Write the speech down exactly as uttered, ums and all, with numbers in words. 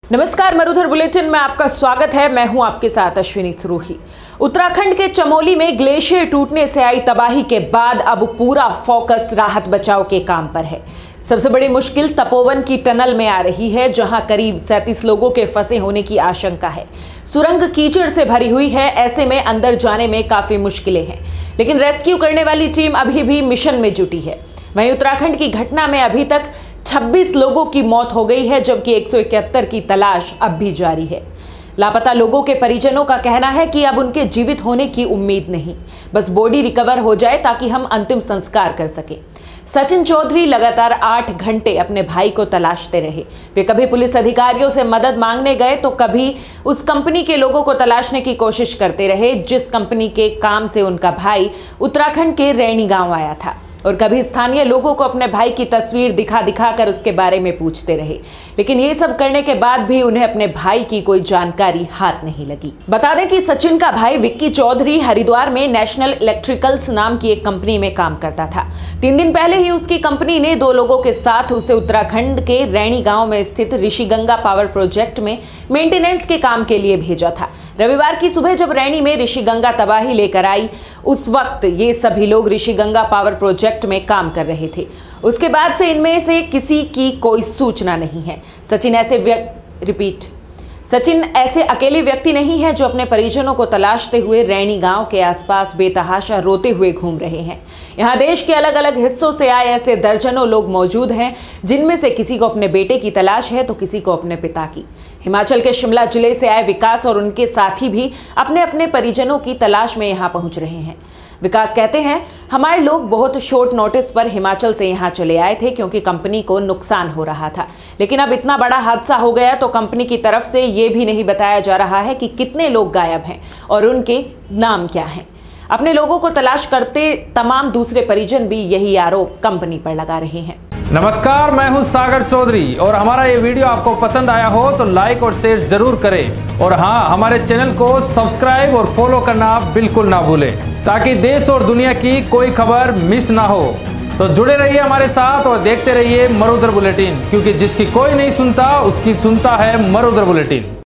नमस्कार, मरुधर बुलेटिन में आपका स्वागत है। मैं हूं आपके साथ अश्विनी सरोही। उत्तराखंड के चमोली में ग्लेशियर टूटने से आई तबाही के बाद अब पूरा फोकस राहत बचाव के काम पर है। सबसे बड़ी मुश्किल तपोवन की टनल में आ रही है, जहां करीब सैंतीस लोगों के फंसे होने की आशंका है। सुरंग कीचड़ से भरी हुई है, ऐसे में अंदर जाने में काफी मुश्किलें हैं, लेकिन रेस्क्यू करने वाली टीम अभी भी मिशन में जुटी है। वहीं उत्तराखंड की घटना में अभी तक छब्बीस लोगों की मौत हो गई है, जबकि एक सौ इकहत्तर की तलाश अब भी जारी है। लापता लोगों के परिजनों का कहना है कि अब उनके जीवित होने की उम्मीद नहीं, बस बॉडी रिकवर हो जाए ताकि हम अंतिम संस्कार कर सकें। सचिन चौधरी लगातार आठ घंटे अपने भाई को तलाशते रहे। वे कभी पुलिस अधिकारियों से मदद मांगने गए तो कभी उस कंपनी के लोगों को तलाशने की कोशिश करते रहे जिस कंपनी के काम से उनका भाई उत्तराखंड के रैनी गांव आया था, और कभी स्थानीय लोगों को अपने भाई की तस्वीर दिखा दिखा कर उसके बारे में पूछते रहे। लेकिन ये सब करने के बाद भी उन्हें अपने भाई की कोई जानकारी हाथ नहीं लगी। बता दें कि सचिन का भाई विक्की चौधरी हरिद्वार में नेशनल इलेक्ट्रिकल्स नाम की एक कंपनी में काम करता था। तीन दिन पहले ही उसकी कंपनी ने दो लोगों के साथ उसे उत्तराखंड के रैनी गांव में स्थित ऋषिगंगा पावर प्रोजेक्ट में मेंटेनेंस के काम के लिए भेजा था। रविवार की सुबह जब रैनी में ऋषिगंगा तबाही लेकर आई, उस वक्त ये सभी लोग ऋषिगंगा पावर प्रोजेक्ट में काम कर रहे थे। उसके बाद से इनमें से किसी की कोई सूचना नहीं है। सचिन ऐसे व्यक्ति रिपीट सचिन ऐसे अकेले व्यक्ति नहीं है जो अपने परिजनों को तलाशते हुए रैनी गांव के आसपास बेतहाशा रोते हुए घूम रहे हैं। यहां देश के अलग अलग हिस्सों से आए ऐसे दर्जनों लोग मौजूद हैं, जिनमें से किसी को अपने बेटे की तलाश है तो किसी को अपने पिता की। हिमाचल के शिमला जिले से आए विकास और उनके साथी भी अपने अपने परिजनों की तलाश में यहां पहुंच रहे हैं। विकास कहते हैं, हमारे लोग बहुत शॉर्ट नोटिस पर हिमाचल से यहाँ चले आए थे क्योंकि कंपनी को नुकसान हो रहा था, लेकिन अब इतना बड़ा हादसा हो गया तो कंपनी की तरफ से ये भी नहीं बताया जा रहा है कि कितने लोग गायब हैं और उनके नाम क्या हैं। अपने लोगों को तलाश करते तमाम दूसरे परिजन भी यही आरोप कंपनी पर लगा रहे हैं। नमस्कार, मैं हूं सागर चौधरी और हमारा ये वीडियो आपको पसंद आया हो तो लाइक और शेयर जरूर करें, और हाँ, हमारे चैनल को सब्सक्राइब और फॉलो करना आप बिल्कुल ना भूलें ताकि देश और दुनिया की कोई खबर मिस ना हो। तो जुड़े रहिए हमारे साथ और देखते रहिए मरुधर बुलेटिन, क्योंकि जिसकी कोई नहीं सुनता उसकी सुनता है मरुधर बुलेटिन।